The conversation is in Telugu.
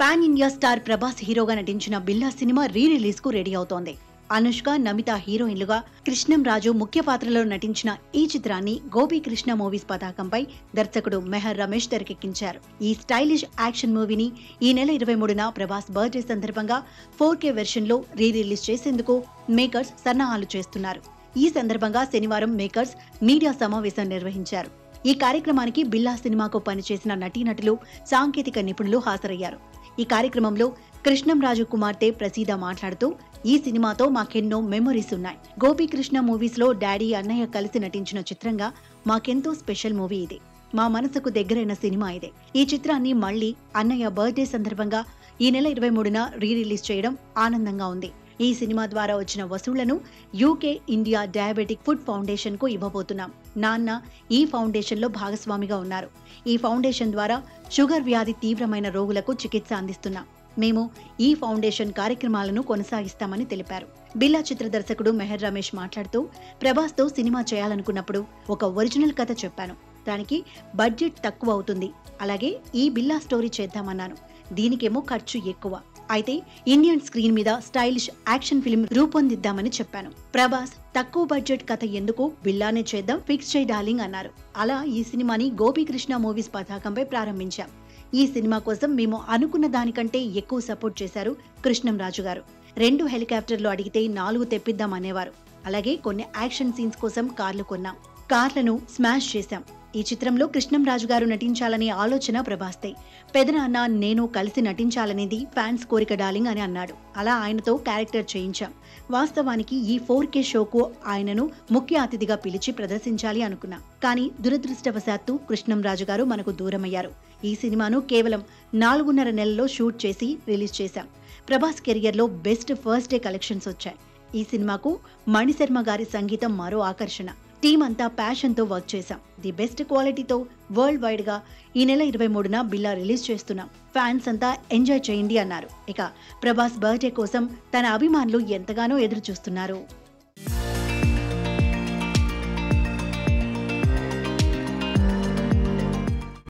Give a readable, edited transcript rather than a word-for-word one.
పాన్ ఇండియా స్టార్ ప్రభాస్ హీరోగా నటించిన బిల్లా సినిమా రిలీజ్ కు రెడీ అవుతోంది. అనుష్క, నమిత హీరోయిన్లుగా, కృష్ణం రాజు ముఖ్య పాత్రలో నటించిన ఈ చిత్రాన్ని గోపీకృష్ణ మూవీస్ పతాకంపై దర్శకుడు మెహర్ రమేష్ తెరకెక్కించారు. ఈ స్టైలిష్ యాక్షన్ మూవీని ఈ నెల 23న ప్రభాస్ బర్త్డే సందర్భంగా 4K వెర్షన్ లో రిలీజ్ చేసేందుకు మేకర్స్ సన్నాహాలు చేస్తున్నారు. ఈ సందర్భంగా శనివారం మేకర్స్ మీడియా సమావేశం నిర్వహించారు. ఈ కార్యక్రమానికి బిల్లా సినిమాకు పనిచేసిన నటీనటులు, సాంకేతిక నిపుణులు హాజరయ్యారు. ఈ కార్యక్రమంలో కృష్ణం రాజు కుమార్తె ప్రసీద మాట్లాడుతూ, ఈ సినిమాతో మాకెన్నో మెమరీస్ ఉన్నాయి. గోపీకృష్ణ మూవీస్ లో డాడీ, అన్నయ్య కలిసి నటించిన చిత్రంగా మాకెంతో స్పెషల్ మూవీ ఇది. మా మనసుకు దగ్గరైన సినిమా ఇదే. ఈ చిత్రాన్ని మళ్లీ అన్నయ్య బర్త్డే సందర్భంగా ఈ నెల 23న రిలీజ్ చేయడం ఆనందంగా ఉంది. ఈ సినిమా ద్వారా వచ్చిన వసూళ్లను UK India diabetic food foundation కు ఇవ్వబోతున్నాం. నాన్న ఈ ఫౌండేషన్ లో భాగస్వామిగా ఉన్నారు. ఈ ఫౌండేషన్ ద్వారా షుగర్ వ్యాధి తీవ్రమైన రోగులకు చికిత్స అందిస్తున్నాం. మేము ఈ ఫౌండేషన్ కార్యక్రమాలను కొనసాగిస్తామని తెలిపారు. బిల్లా చిత్ర దర్శకుడు మెహర్ రమేష్ మాట్లాడుతూ, ప్రభాస్ తో సినిమా చేయాలనుకున్నప్పుడు ఒక ఒరిజినల్ కథ చెప్పాను. దానికి బడ్జెట్ తక్కువ అవుతుంది. అలాగే ఈ బిల్లా స్టోరీ చేద్దామన్నాను. దీనికేమో ఖర్చు ఎక్కువ. అయితే ఇండియన్ స్క్రీన్ మీద స్టైలిష్ యాక్షన్ ఫిల్మ్ రూపొందిద్దామని చెప్పాను. ప్రభాస్ తక్కువ బడ్జెట్ కథ ఎందుకు, బిల్లానే చేద్దాం, ఫిక్స్ చేయి డార్లింగ్ అన్నారు. అలా ఈ సినిమాని గోపీకృష్ణ మూవీస్ పతాకంపై ప్రారంభించాం. ఈ సినిమా కోసం మేము అనుకున్న దానికంటే ఎక్కువ సపోర్ట్ చేశారు కృష్ణం రాజు గారు. 2 హెలికాప్టర్లు అడిగితే 4 తెప్పిద్దాం అనేవారు. అలాగే కొన్ని యాక్షన్ సీన్స్ కోసం కార్లు కొన్నాం. కార్లను స్మాష్ చేశాం. ఈ చిత్రంలో కృష్ణం రాజు గారు నటించాలనే ఆలోచన ప్రభాస్దే. పెదనాన్న, నేను కలిసి నటించాలనేది ఫ్యాన్స్ కోరిక డార్లింగ్ అని అన్నాడు. అలా ఆయనతో క్యారెక్టర్ చేయించాం. వాస్తవానికి ఈ 4K షోకు ఆయనను ముఖ్య అతిథిగా పిలిచి ప్రదర్శించాలి అనుకున్నా. కానీ దురదృష్టవశాత్తు కృష్ణం రాజు గారు మనకు దూరమయ్యారు. ఈ సినిమాను కేవలం 4.5 నెలల్లో షూట్ చేసి రిలీజ్ చేశాం. ప్రభాస్ కెరియర్ లో బెస్ట్ ఫస్ట్ డే కలెక్షన్స్ వచ్చాయి. ఈ సినిమాకు మణిశర్మ గారి సంగీతం మరో ఆకర్షణ. టీం అంతా ప్యాషన్ తో వర్క్ చేశాం. ది బెస్ట్ క్వాలిటీతో వరల్డ్ వైడ్ గా ఈ నెల 23న బిల్లా రిలీజ్ చేస్తున్నాం. ఫ్యాన్స్ అంతా ఎంజాయ్ చేయండి అన్నారు. ఇక ప్రభాస్ బర్త్డే కోసం తన అభిమానులు ఎంతగానో ఎదురు చూస్తున్నారు.